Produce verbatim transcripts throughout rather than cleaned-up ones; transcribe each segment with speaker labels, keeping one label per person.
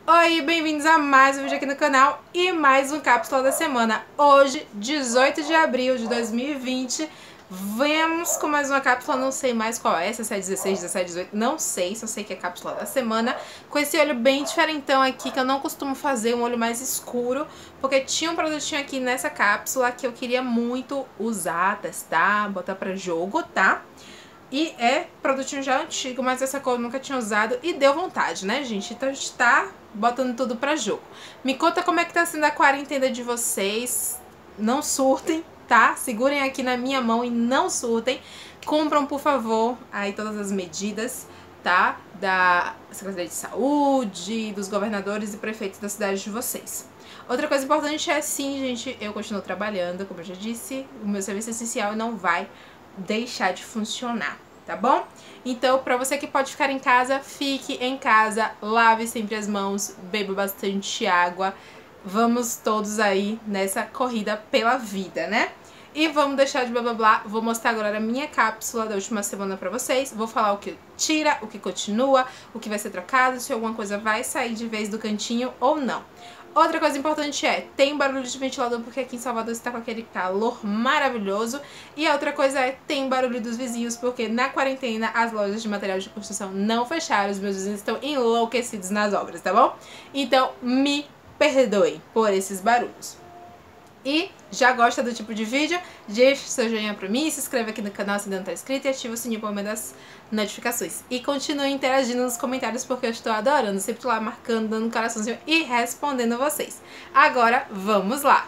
Speaker 1: Oi, bem-vindos a mais um vídeo aqui no canal e mais um Cápsula da Semana. Hoje, dezoito de abril de dois mil e vinte, vemos com mais uma cápsula, não sei mais qual é, se é dezesseis, dezessete, dezoito, não sei, só sei que é Cápsula da Semana, com esse olho bem diferentão aqui, que eu não costumo fazer, um olho mais escuro, porque tinha um produtinho aqui nessa cápsula que eu queria muito usar, testar, botar pra jogo, tá? E é produtinho já antigo, mas essa cor eu nunca tinha usado e deu vontade, né, gente? Então a gente tá botando tudo pra jogo. Me conta como é que tá sendo a quarentena de vocês. Não surtem, tá? Segurem aqui na minha mão e não surtem. Cumpram, por favor, aí todas as medidas, tá? Da Secretaria de Saúde, dos governadores e prefeitos da cidade de vocês. Outra coisa importante é, sim, gente, eu continuo trabalhando, como eu já disse, o meu serviço essencial não vai deixar de funcionar, tá bom? Então, pra você que pode ficar em casa, fique em casa, lave sempre as mãos, beba bastante água. Vamos todos aí nessa corrida pela vida, né? E vamos deixar de blá blá blá, vou mostrar agora a minha cápsula da última semana pra vocês. Vou falar o que tira, o que continua, o que vai ser trocado, se alguma coisa vai sair de vez do cantinho ou não. Outra coisa importante é, tem barulho de ventilador porque aqui em Salvador está com aquele calor maravilhoso. E a outra coisa é, tem barulho dos vizinhos porque na quarentena as lojas de material de construção não fecharam. Os meus vizinhos estão enlouquecidos nas obras, tá bom? Então me perdoem por esses barulhos. E já gosta do tipo de vídeo? Deixe seu joinha pra mim, se inscreva aqui no canal se ainda não tá inscrito e ativa o sininho para o momento das notificações. E continue interagindo nos comentários porque eu estou adorando, sempre lá marcando, dando um coraçãozinho e respondendo vocês. Agora, vamos lá!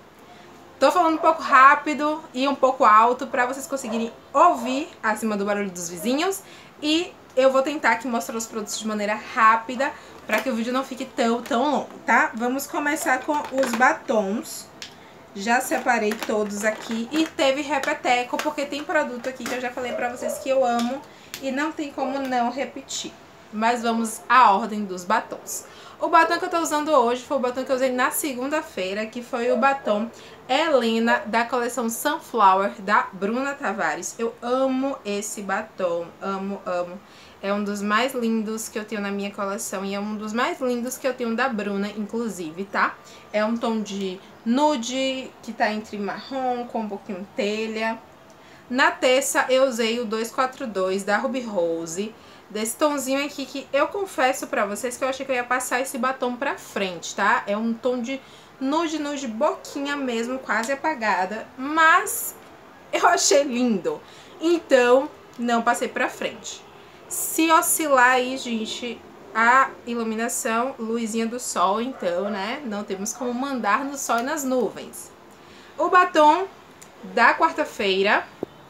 Speaker 1: Tô falando um pouco rápido e um pouco alto pra vocês conseguirem ouvir acima do barulho dos vizinhos. E eu vou tentar aqui mostrar os produtos de maneira rápida pra que o vídeo não fique tão, tão longo, tá? Vamos começar com os batons. Já separei todos aqui e teve repeteco, porque tem produto aqui que eu já falei pra vocês que eu amo e não tem como não repetir. Mas vamos à ordem dos batons. O batom que eu tô usando hoje foi o batom que eu usei na segunda-feira, que foi o batom Helena da coleção Sunflower da Bruna Tavares. Eu amo esse batom, amo, amo. É um dos mais lindos que eu tenho na minha coleção e é um dos mais lindos que eu tenho da Bruna, inclusive, tá? É um tom de nude, que tá entre marrom com um pouquinho telha. Na terça eu usei o dois quatro dois da Ruby Rose, desse tomzinho aqui que eu confesso pra vocês que eu achei que eu ia passar esse batom pra frente, tá? É um tom de nude, nude, boquinha mesmo, quase apagada, mas eu achei lindo, então não passei pra frente. Se oscilar aí, gente, a iluminação, luzinha do sol, então, né, não temos como mandar no sol e nas nuvens. O batom da quarta-feira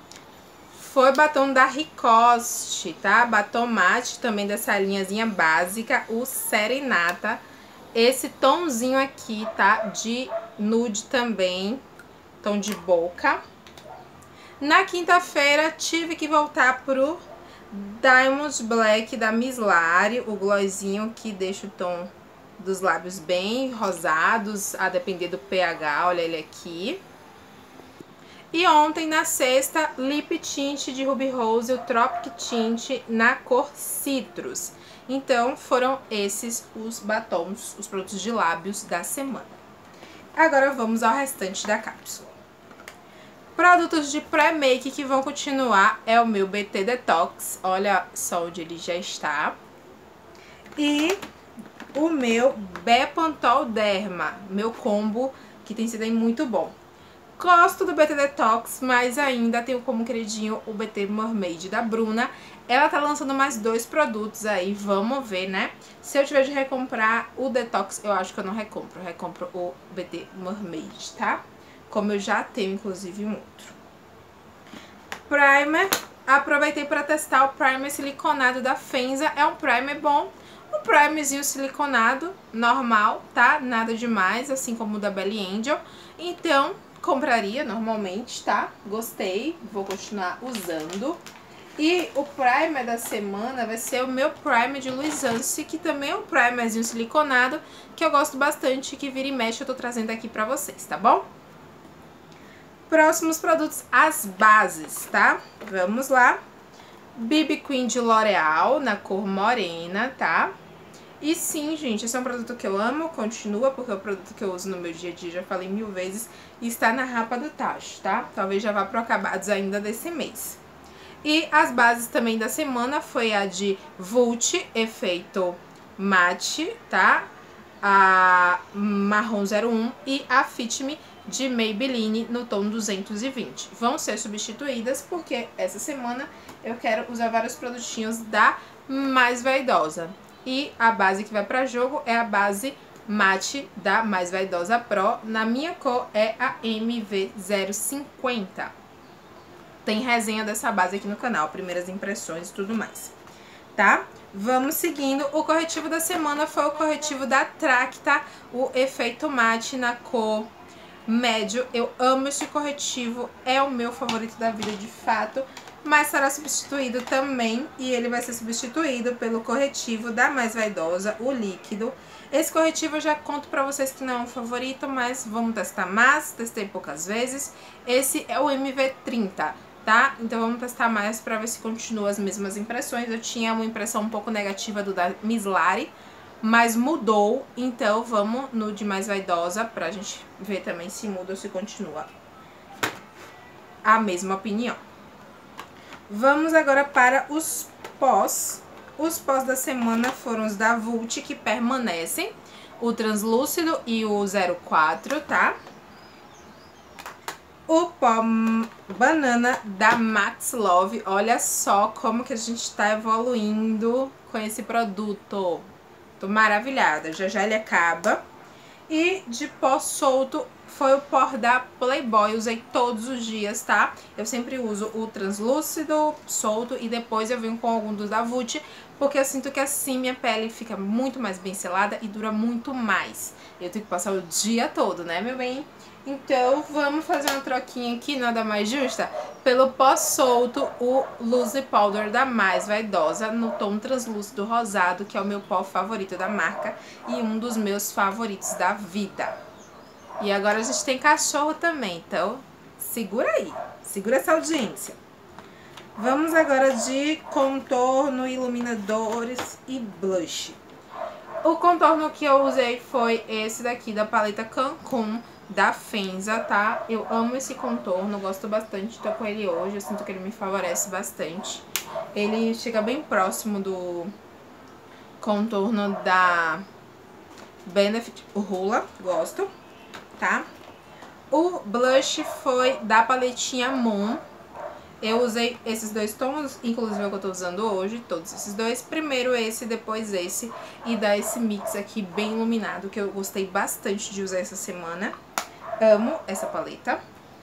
Speaker 1: foi batom da Ricoste, tá? Batom mate, também dessa linhazinha básica, o Serenata. Esse tomzinho aqui, tá? De nude também, tom de boca. Na quinta-feira, tive que voltar pro Diamond Black da Miss Lari, o glossinho que deixa o tom dos lábios bem rosados, a depender do pH, olha ele aqui. E ontem, na sexta, Lip Tint de Ruby Rose, o Tropic Tint na cor Citrus. Então, foram esses os batons, os produtos de lábios da semana. Agora vamos ao restante da cápsula. Produtos de pré-make que vão continuar é o meu B T Detox, olha só onde ele já está. E o meu Bepantol Derma, meu combo, que tem sido muito bom. Gosto do B T Detox, mas ainda tenho como queridinho o B T Mermaid da Bruna. Ela tá lançando mais dois produtos aí, vamos ver, né? Se eu tiver de recomprar o Detox, eu acho que eu não recompro, eu recompro o B T Mermaid, tá? Como eu já tenho, inclusive, um outro. Primer. Aproveitei para testar o primer siliconado da Fenza. É um primer bom. Um primerzinho siliconado, normal, tá? Nada demais, assim como o da Belly Angel. Então, compraria normalmente, tá? Gostei, vou continuar usando. E o primer da semana vai ser o meu primer de Luisance, que também é um primerzinho siliconado, que eu gosto bastante, que vira e mexe eu tô trazendo aqui pra vocês, tá bom? Próximos produtos, as bases, tá? Vamos lá. B B Queen de L'Oreal, na cor morena, tá? E sim, gente, esse é um produto que eu amo, continua, porque é o produto que eu uso no meu dia a dia, já falei mil vezes, e está na Rapa do Tacho, tá? Talvez já vá pro acabados ainda desse mês. E as bases também da semana foi a de Vult Efeito Matte, tá? A Marrom zero um e a Fit Me de Maybelline no tom duzentos e vinte. Vão ser substituídas porque essa semana eu quero usar vários produtinhos da Mais Vaidosa. E a base que vai para jogo é a base mate da Mais Vaidosa Pro. Na minha cor é a M V zero cinquenta. Tem resenha dessa base aqui no canal, primeiras impressões e tudo mais, tá? Vamos seguindo. O corretivo da semana foi o corretivo da Tracta, o Efeito Mate na cor médio. Eu amo esse corretivo, é o meu favorito da vida de fato, mas será substituído também, e ele vai ser substituído pelo corretivo da Mais Vaidosa, o líquido. Esse corretivo eu já conto pra vocês que não é um favorito, mas vamos testar mais, testei poucas vezes. Esse é o M V trinta, tá? Então vamos testar mais pra ver se continua as mesmas impressões. Eu tinha uma impressão um pouco negativa do da Mislari, mas mudou, então vamos no de Mais Vaidosa pra gente ver também se muda ou se continua a mesma opinião. Vamos agora para os pós. Os pós da semana foram os da Vult, que permanecem, o translúcido e o zero quatro, tá? O pó banana da Max Love, olha só como que a gente tá evoluindo com esse produto. Tô maravilhada, já já ele acaba. E de pó solto foi o pó da Playboy, usei todos os dias, tá? Eu sempre uso o translúcido, solto, e depois eu venho com algum dos da Vult, porque eu sinto que assim minha pele fica muito mais bem selada e dura muito mais. Eu tenho que passar o dia todo, né, meu bem? Então vamos fazer uma troquinha aqui, nada mais justa, pelo pó solto, o Loose Powder da Mais Vaidosa, no tom translúcido rosado, que é o meu pó favorito da marca e um dos meus favoritos da vida. E agora a gente tem cachorro também, então segura aí, segura essa audiência. Vamos agora de contorno, iluminadores e blush. O contorno que eu usei foi esse daqui da paleta Cancun da Fenza, tá? Eu amo esse contorno, gosto bastante, tô com ele hoje, eu sinto que ele me favorece bastante. Ele chega bem próximo do contorno da Benefit Hoola, gosto, tá? O blush foi da paletinha Moon. Eu usei esses dois tons, inclusive é o que eu tô usando hoje, todos esses dois. Primeiro esse, depois esse, e dá esse mix aqui bem iluminado, que eu gostei bastante de usar essa semana. Amo essa paleta.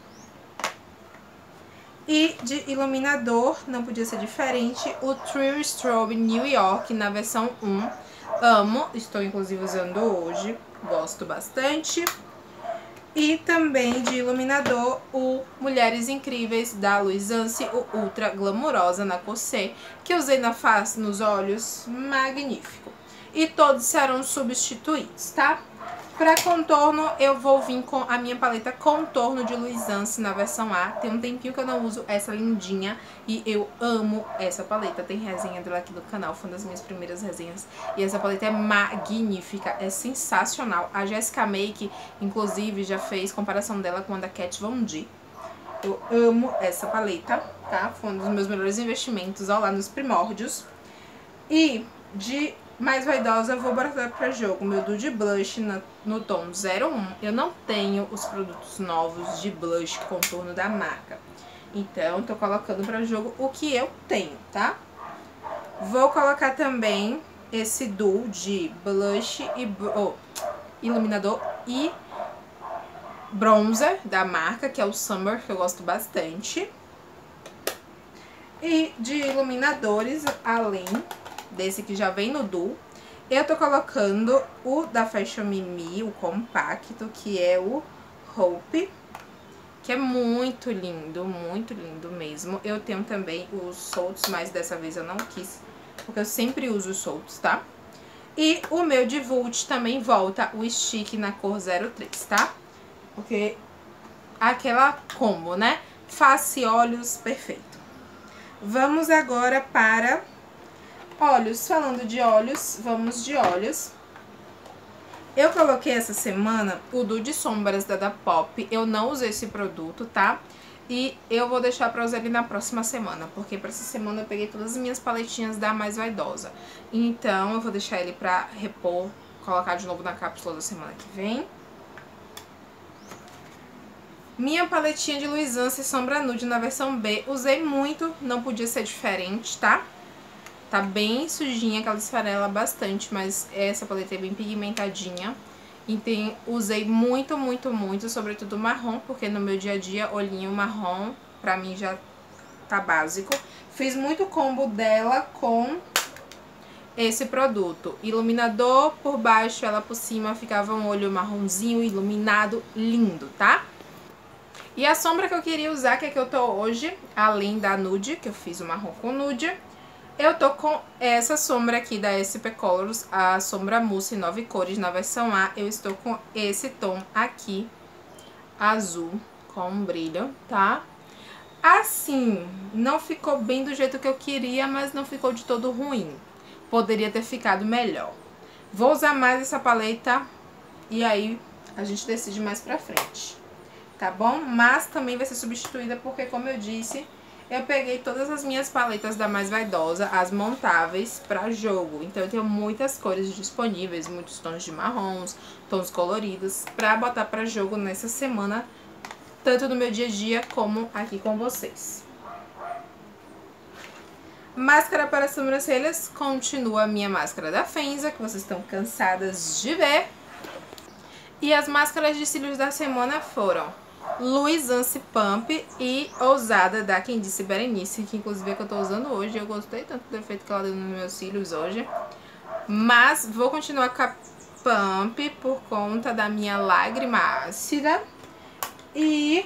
Speaker 1: E de iluminador, não podia ser diferente, o True Strobe New York na versão um. Amo, estou inclusive usando hoje, gosto bastante. E também de iluminador, o Mulheres Incríveis da Luisance, o Ultra Glamurosa na cor C, que eu usei na face, nos olhos, magnífico. E todos serão substituídos, tá? Pra contorno, eu vou vir com a minha paleta Contorno de Luisance na versão A. Tem um tempinho que eu não uso essa lindinha e eu amo essa paleta. Tem resenha dela aqui do canal, foi uma das minhas primeiras resenhas. E essa paleta é magnífica, é sensacional. A Jessica Make, inclusive, já fez comparação dela com a da Kat Von D. Eu amo essa paleta, tá? Foi um dos meus melhores investimentos, ó, lá nos primórdios. E de Mais Vaidosa, eu vou botar pra jogo meu Dude Blush na, no tom zero um. Eu não tenho os produtos novos de blush contorno da marca, então tô colocando pra jogo o que eu tenho, tá? Vou colocar também esse duo de blush e oh, iluminador e bronzer da marca, que é o Summer, que eu gosto bastante. E de iluminadores, além desse que já vem no duo, eu tô colocando o da Fashion Mimi, o compacto, que é o Hope, que é muito lindo, muito lindo mesmo. Eu tenho também os soltos, mas dessa vez eu não quis, porque eu sempre uso os soltos, tá? E o meu de Vult também volta o stick na cor zero três, tá? Porque aquela combo, né? Face e olhos, perfeito. Vamos agora para Olhos, falando de olhos, vamos de olhos. Eu coloquei essa semana o Duo Sombras da Da Pop. Eu não usei esse produto, tá? E eu vou deixar pra usar ele na próxima semana, porque pra essa semana eu peguei todas as minhas paletinhas da Mais Vaidosa. Então eu vou deixar ele pra repor, colocar de novo na cápsula da semana que vem. Minha paletinha de Luisance Sombra Nude na versão B. Usei muito, não podia ser diferente, tá? Tá bem sujinha, que ela esfarela bastante, mas essa paleta é bem pigmentadinha. Então, usei muito, muito, muito, sobretudo marrom, porque no meu dia a dia, olhinho marrom, pra mim já tá básico. Fiz muito combo dela com esse produto. Iluminador por baixo, ela por cima, ficava um olho marronzinho, iluminado, lindo, tá? E a sombra que eu queria usar, que é que eu tô hoje, além da nude, que eu fiz o marrom com nude, eu tô com essa sombra aqui da S P Colors, a sombra mousse nove cores na versão A. Eu estou com esse tom aqui, azul, com brilho, tá? Assim, não ficou bem do jeito que eu queria, mas não ficou de todo ruim. Poderia ter ficado melhor. Vou usar mais essa paleta e aí a gente decide mais pra frente. Tá bom? Mas também vai ser substituída porque, como eu disse, eu peguei todas as minhas paletas da Mais Vaidosa, as montáveis, pra jogo. Então eu tenho muitas cores disponíveis, muitos tons de marrons, tons coloridos, pra botar pra jogo nessa semana, tanto no meu dia a dia como aqui com vocês. Máscara para sobrancelhas, continua a minha máscara da Fenza, que vocês estão cansadas de ver. E as máscaras de cílios da semana foram Luisance Pump e Ousada da Quem Disse Berenice, que inclusive é que eu tô usando hoje. Eu gostei tanto do efeito que ela deu nos meus cílios hoje. Mas vou continuar com a Pump por conta da minha lágrima ácida. E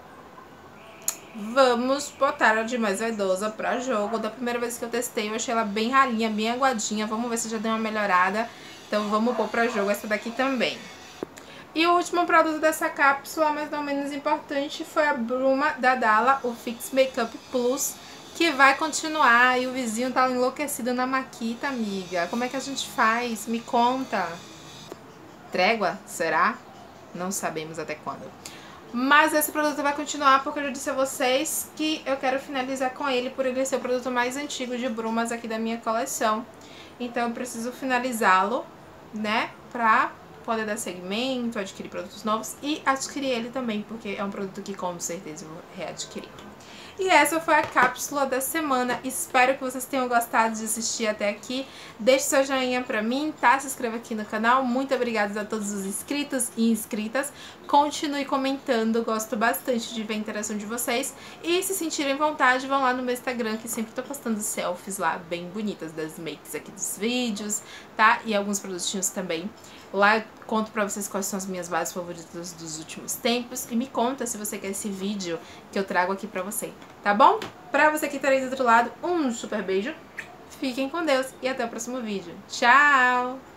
Speaker 1: vamos botar a de Mais Vaidosa pra jogo. Da primeira vez que eu testei, eu achei ela bem ralinha, bem aguadinha. Vamos ver se já deu uma melhorada. Então vamos pôr pra jogo essa daqui também. E o último produto dessa cápsula, mas não menos importante, foi a bruma da Dalla, o Fix Makeup Plus, que vai continuar. E o vizinho tá enlouquecido na maquita, amiga. Como é que a gente faz? Me conta. Trégua? Será? Não sabemos até quando. Mas esse produto vai continuar porque eu já disse a vocês que eu quero finalizar com ele, por ele ser o produto mais antigo de brumas aqui da minha coleção. Então eu preciso finalizá-lo, né, pra poder dar segmento, adquirir produtos novos e adquirir ele também, porque é um produto que com certeza eu vou readquirir. E essa foi a cápsula da semana. Espero que vocês tenham gostado de assistir até aqui. Deixe seu joinha pra mim, tá? Se inscreva aqui no canal. Muito obrigada a todos os inscritos e inscritas. Continue comentando, gosto bastante de ver a interação de vocês. E se sentirem vontade, vão lá no meu Instagram, que sempre tô postando selfies lá bem bonitas das makes aqui dos vídeos, tá? E alguns produtinhos também. Lá eu conto pra vocês quais são as minhas bases favoritas dos últimos tempos. E me conta se você quer esse vídeo que eu trago aqui pra você, tá bom? Pra você que tá aí do outro lado, um super beijo. Fiquem com Deus e até o próximo vídeo. Tchau!